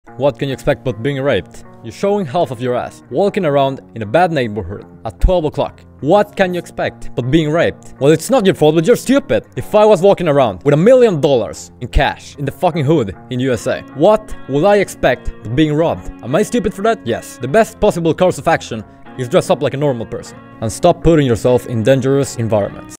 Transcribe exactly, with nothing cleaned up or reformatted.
What can you expect but being raped? You're showing half of your ass, walking around in a bad neighborhood at twelve o'clock. What can you expect but being raped? Well, it's not your fault, but you're stupid. If I was walking around with a million dollars in cash in the fucking hood in U S A, what would I expect but being robbed? Am I stupid for that? Yes. The best possible course of action is dress up like a normal person and stop putting yourself in dangerous environments.